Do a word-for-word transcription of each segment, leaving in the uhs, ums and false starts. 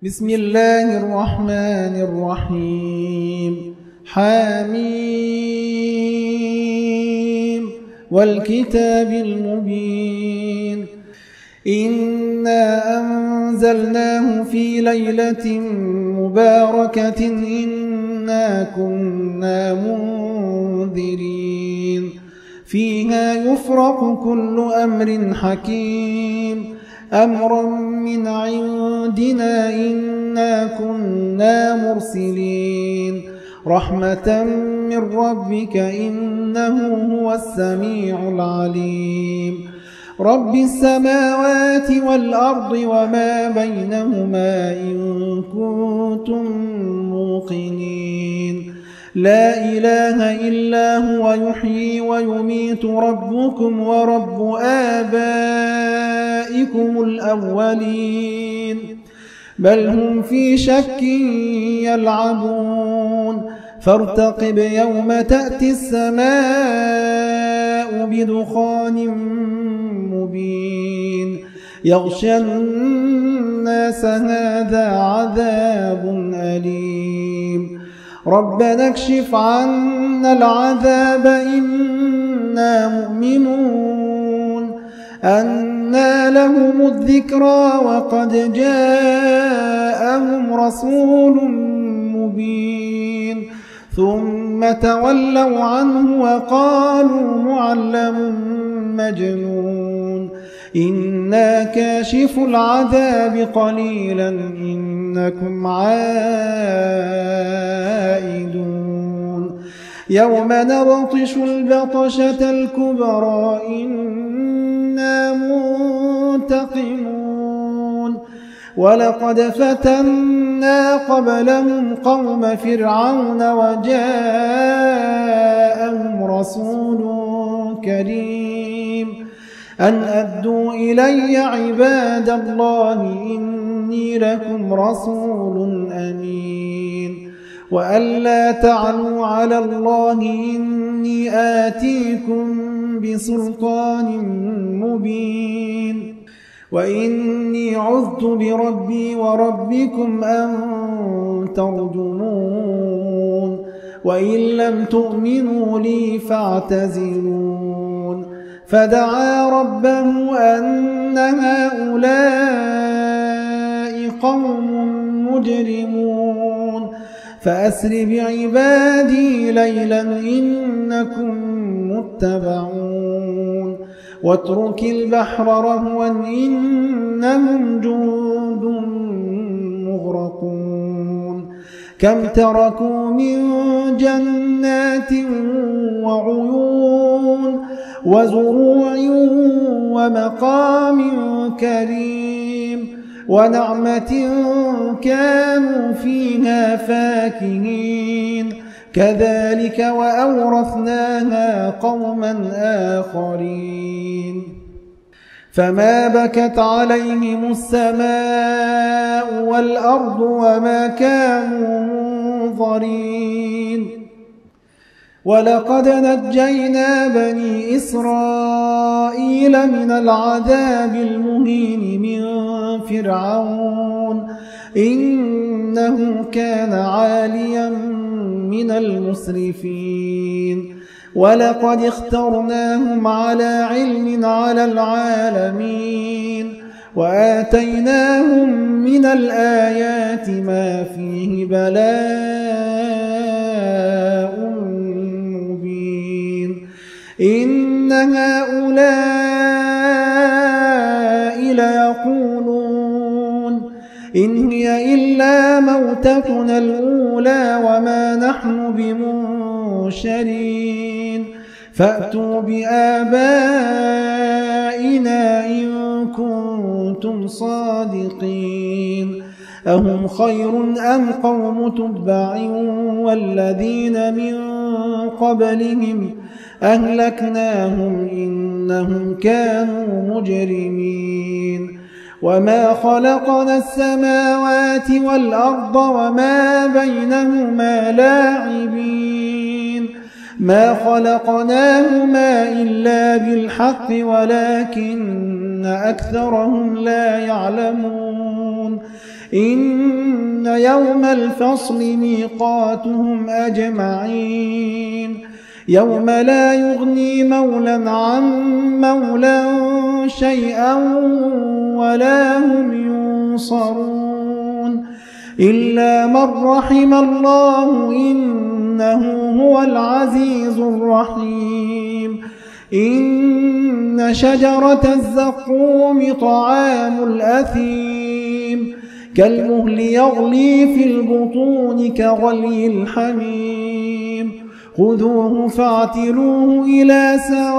بسم الله الرحمن الرحيم. حميم والكتاب المبين. إنا أنزلناه في ليلة مباركة إنا كنا منذرين فيها يفرق كل أمر حكيم أمرا من عندنا إنا كنا مرسلين رحمة من ربك إنه هو السميع العليم رب السماوات والأرض وما بينهما إن كنتم موقنين لا إله إلا هو يحيي ويميت ربكم ورب آبائكم الأولين بل هم في شك يلعبون فارتقب يوم تأتي السماء بدخان مبين يغشى الناس هذا عذاب أليم ربنا اكشف عنا العذاب إنا مؤمنون أنى لهم الذكرى وقد جاءهم رسول مبين ثم تولوا عنه وقالوا معلم مجنون إنا كاشف العذاب قليلا إنكم عائدون يوم نبطش البطشة الكبرى إنا منتقمون ولقد فتنا قبلهم قوم فرعون وجاءهم رسول كريم أن أدوا إلي عباد الله إني لكم رسول أمين وألا تعلوا على الله إني آتيكم بسلطان مبين وإني عذت بربي وربكم أن ترجمون وإن لم تؤمنوا لي فاعتزلون فدعا ربه أن هؤلاء قوم مجرمون فأسر بعبادي ليلا إنكم متبعون واترك البحر رهوا إنهم جند مغرقون كم تركوا من جنات وعيون وزروع ومقام كريم ونعمة كانوا فيها فاكهين كذلك وأورثناها قوما آخرين فما بكت عليهم السماء والأرض وما كانوا منظرين ولقد نجينا بني إسرائيل من العذاب المهين من فرعون إنه كان عاليا من المسرفين ولقد اخترناهم على علم على العالمين وآتيناهم من الآيات ما فيه بلاء مبين إن هؤلاء ليقولون إن هي إلا موتتنا الأولى وما نحن بمنشرين فأتوا بآبائنا إن كنتم صادقين أهم خير أم قوم تبع والذين من قبلهم أهلكناهم إنهم كانوا مجرمين وما خلقنا السماوات والأرض وما بينهما لاعبين ما خلقناهما إلا بالحق ولكن أكثرهم لا يعلمون إن يوم الفصل ميقاتهم أجمعين يوم لا يغني مولى عن مولى شيئا ولا هم ينصرون إلا من رحم الله إنه هو العزيز الرحيم إن شجرة الزقوم طعام الأثيم كالمهل يغلي في البطون كغلي الحميم خذوه فاعتلوه إلى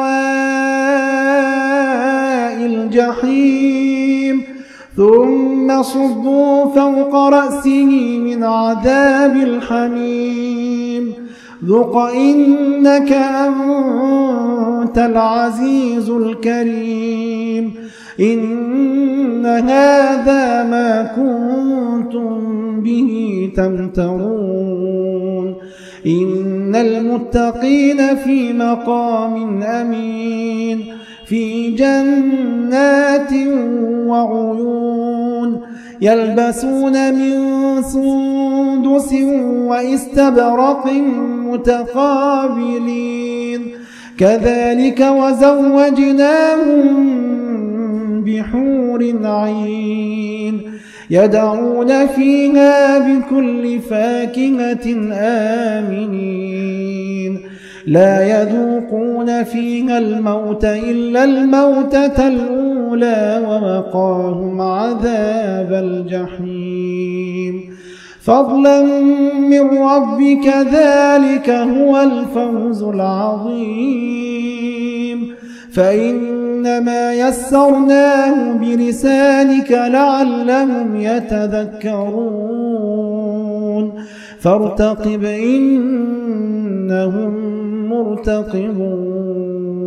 سواء الجحيم ثم صبوا فوق رأسه من عذاب الحميم ذق إنك أنت العزيز الكريم إن هذا ما كنتم به تمترون إن المتقين في مقام أمين في جنات وعيون يلبسون من سندس واستبرق متقابلين كذلك وزوجناهم بحور عين يدعون فيها بكل فاكهة آمنين لا يذوقون فيها الموت إلا الموتة الأولى ووقاهم عذاب الجحيم فضلا من ربك ذلك هو الفوز العظيم فإنما يسرناه بلسانك لعلهم يتذكرون فارتقب إنهم مرتقبون